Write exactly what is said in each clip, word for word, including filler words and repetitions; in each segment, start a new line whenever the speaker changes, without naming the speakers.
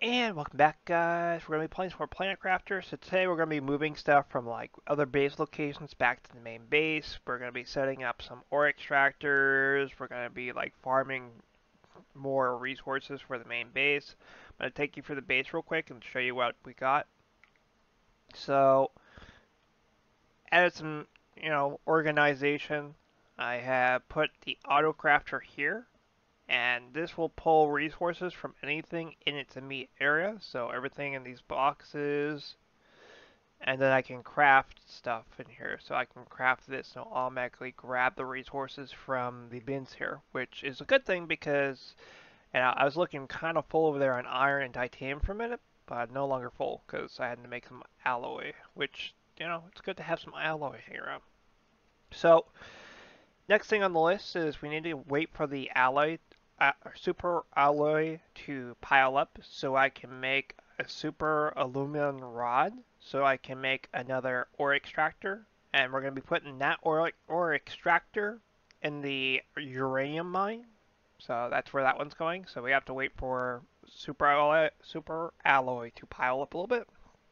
And welcome back, guys. We're going to be playing some more Planet Crafter. So today we're going to be moving stuff from like other base locations back to the main base. We're going to be setting up some ore extractors. We're going to be like farming more resources for the main base. I'm going to take you through the base real quick and show you what we got. So, added some, you know, organization. I have put the auto crafter here, and this will pull resources from anything in its immediate area. So everything in these boxes, and then I can craft stuff in here. So I can craft this and it'll automatically grab the resources from the bins here, which is a good thing because and I was looking kind of full over there on iron and titanium for a minute, but no longer full because I had to make some alloy, which, you know, it's good to have some alloy hanging around. So next thing on the list is we need to wait for the alloy, uh, super alloy to pile up so I can make a super aluminum rod so I can make another ore extractor. And we're going to be putting that ore, ore extractor in the uranium mine. So that's where that one's going. So we have to wait for super alloy, super alloy to pile up a little bit.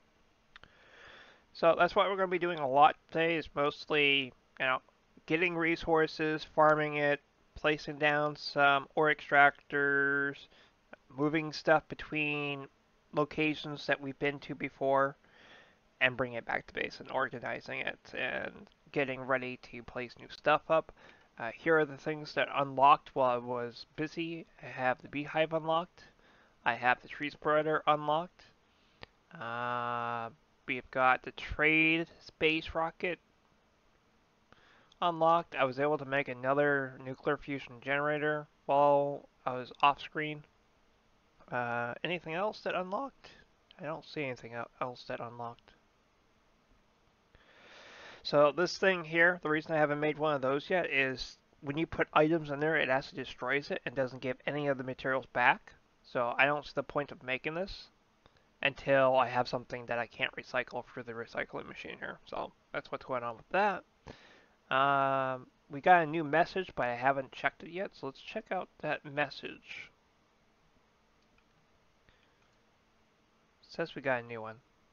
So that's what we're going to be doing a lot today is mostly, you know, getting resources, farming it, placing down some ore extractors, moving stuff between locations that we've been to before, and bringing it back to base and organizing it and getting ready to place new stuff up. Uh, here are the things that unlocked while I was busy. I have the beehive unlocked. I have the tree spreader unlocked. Uh, we've got the trade space rocket unlocked. I was able to make another nuclear fusion generator while I was off screen. Uh, anything else that unlocked? I don't see anything else that unlocked. So this thing here, the reason I haven't made one of those yet is when you put items in there, it actually destroys it and doesn't give any of the materials back. So I don't see the point of making this until I have something that I can't recycle through the recycling machine here. So that's what's going on with that. Um, we got a new message, but I haven't checked it yet. So let's check out that message. It says we got a new one.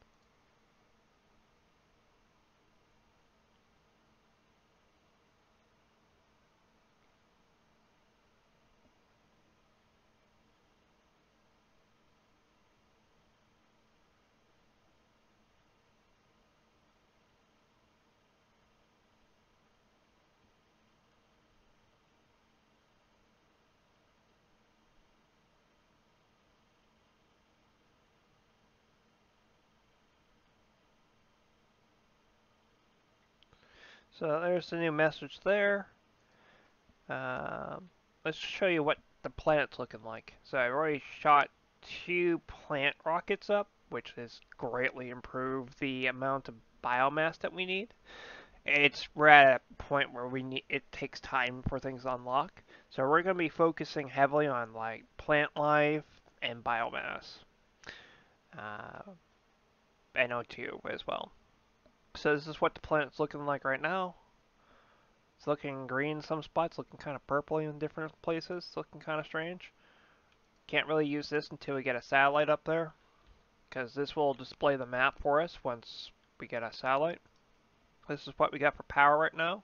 So there's the new message there. Um, let's show you what the planet's looking like. So I've already shot two plant rockets up, which has greatly improved the amount of biomass that we need. It's we're at a point where we need it takes time for things to unlock. So we're going to be focusing heavily on like plant life and biomass, uh, N O two as well. So this is what the planet's looking like right now. It's looking green in some spots, looking kind of purpley in different places. It's looking kind of strange. Can't really use this until we get a satellite up there, because this will display the map for us once we get a satellite. This is what we got for power right now.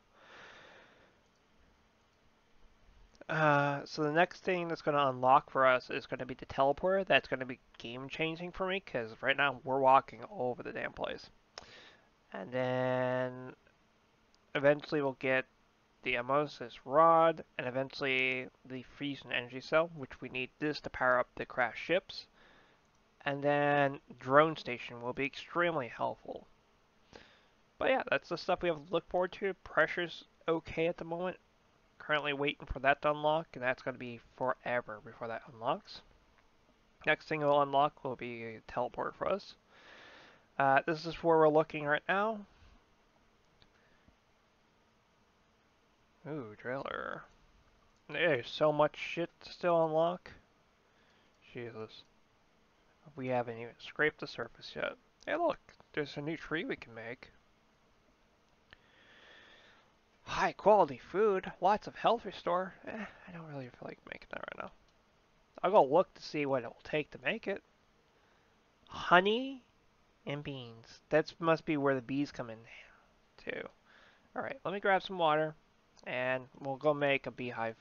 Uh, so the next thing that's going to unlock for us is going to be the teleporter. That's going to be game changing for me, because right now we're walking all over the damn place. And then eventually we'll get the osmosis rod, and eventually the fusion energy cell, which we need this to power up the crash ships. And then drone station will be extremely helpful. But yeah, that's the stuff we have to look forward to. Pressure's okay at the moment. Currently waiting for that to unlock, and that's going to be forever before that unlocks. Next thing we'll unlock will be a teleport for us. Uh, this is where we're looking right now. Ooh, trailer. There's so much shit to still unlock. Jesus. We haven't even scraped the surface yet. Hey look, there's a new tree we can make. High quality food, lots of health restore. Eh, I don't really feel like making that right now. I'll go look to see what it will take to make it. honey and beans. That must be where the bees come in too. All right, let me grab some water, and we'll go make a beehive.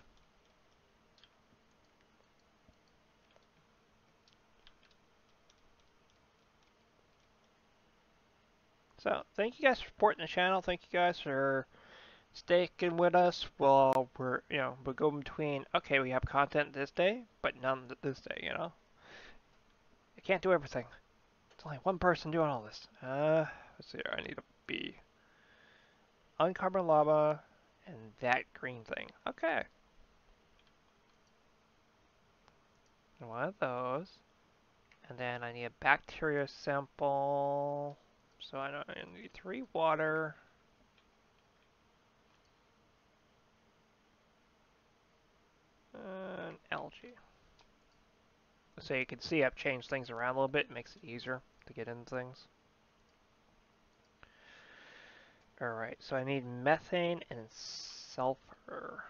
So, thank you guys for supporting the channel. Thank you guys for sticking with us while we're, you know, we're going between, okay, we have content this day, but none this day, you know? I can't do everything. It's only one person doing all this. Uh, let's see here. I need a bee. Uncarbon lava and that green thing. Okay. One of those. And then I need a bacteria sample. So I know I need three water. And algae. So you can see I've changed things around a little bit. It makes it easier to get into things. Alright, so I need methane and sulfur.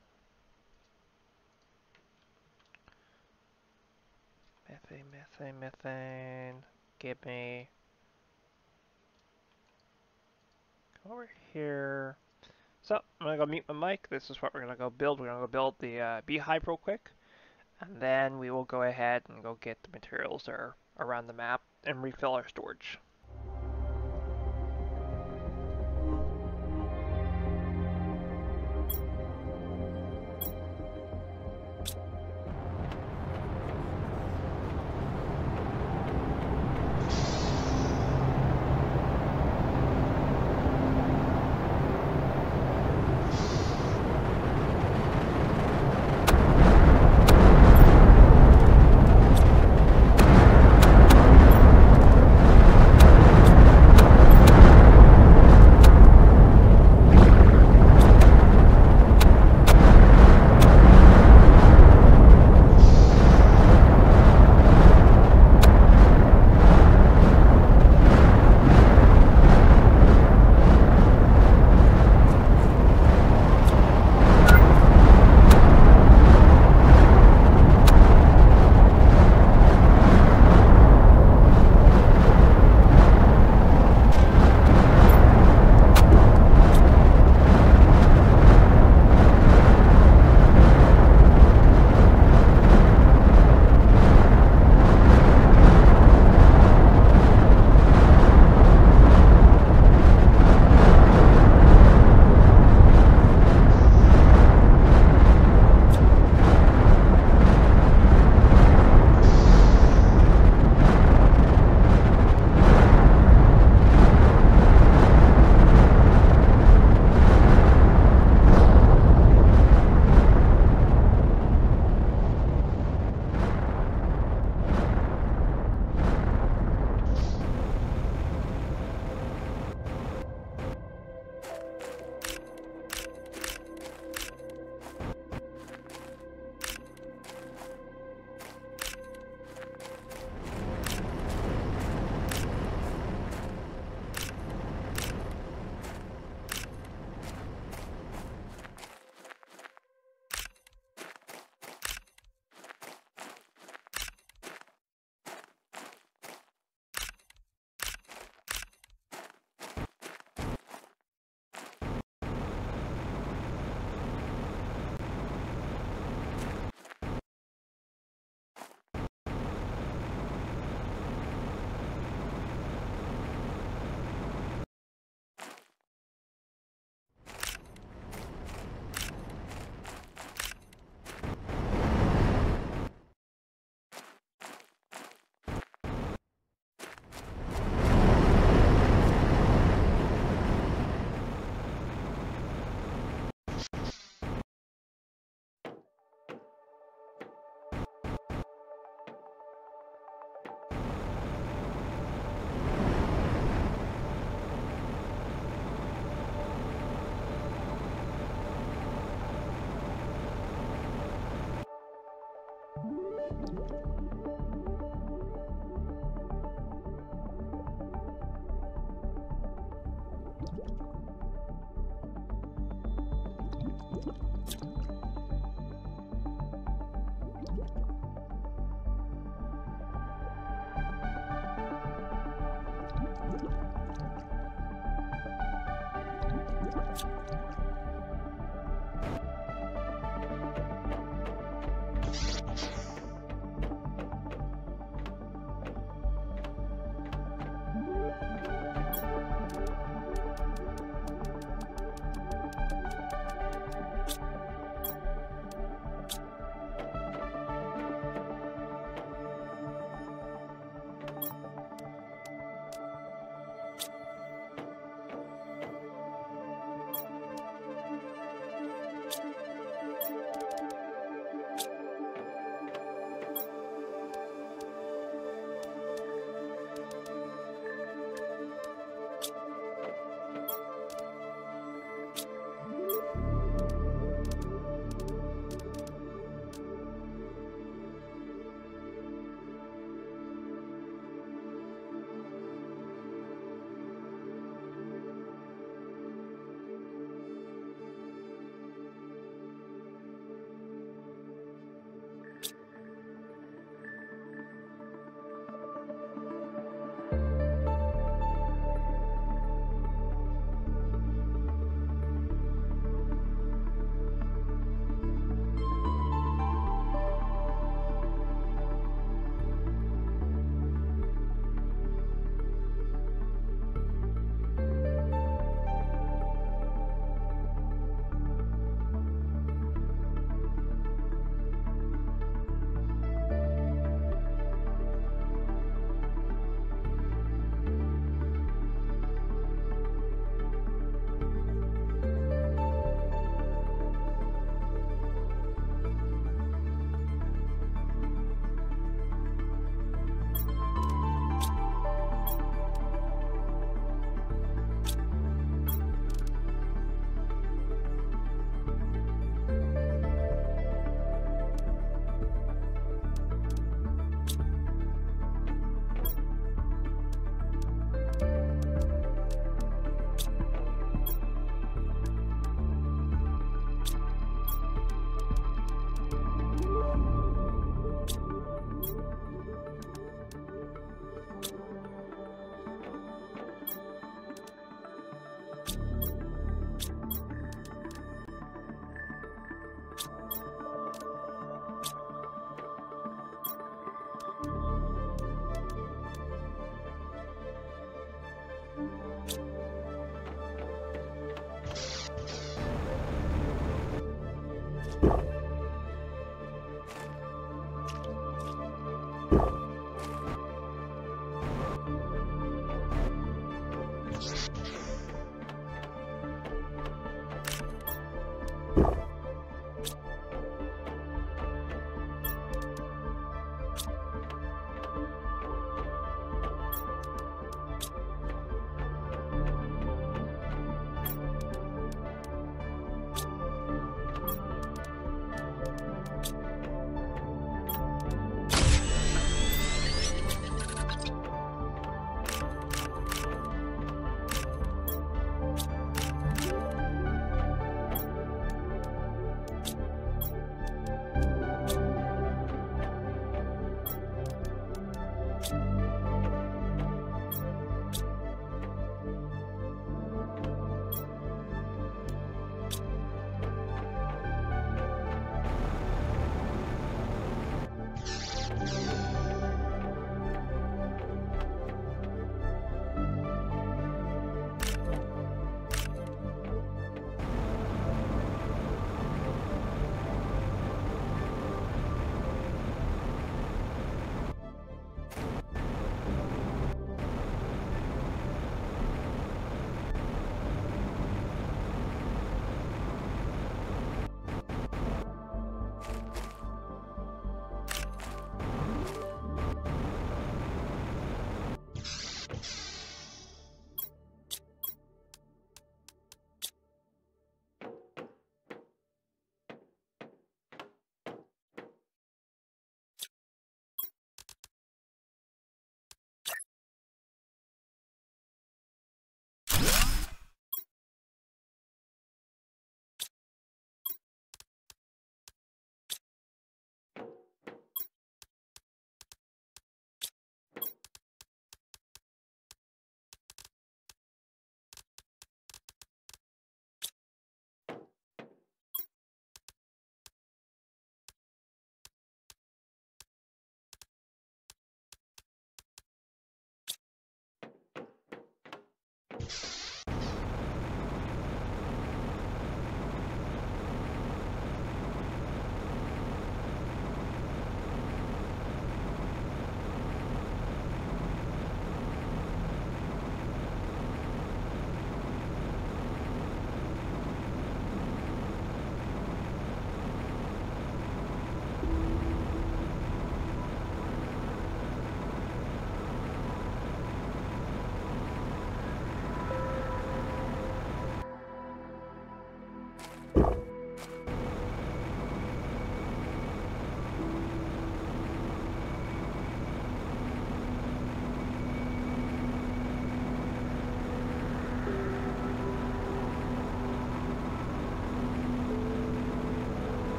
Methane, methane, methane. Give me... Come over here. So, I'm going to go mute my mic. This is what we're going to go build. We're going to go build the uh, beehive real quick. And then we will go ahead and go get the materials that are around the map and refill our storage.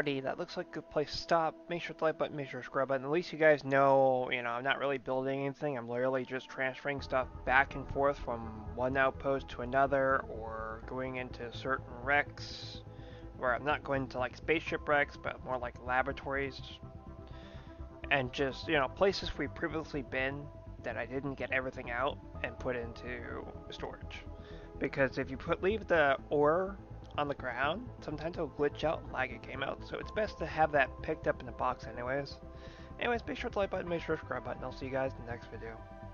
already, that looks like a good place to stop. Make sure to like button, make sure to subscribe button. At least you guys know, you know, I'm not really building anything. I'm literally just transferring stuff back and forth from one outpost to another, or going into certain wrecks, where I'm not going to like spaceship wrecks, but more like laboratories, and just, you know, places we've previously been that I didn't get everything out and put into storage. Because if you put leave the ore on the ground, sometimes it'll glitch out and lag a game out, so it's best to have that picked up in the box anyways. Anyways, make sure to like button, make sure to subscribe button. I'll see you guys in the next video.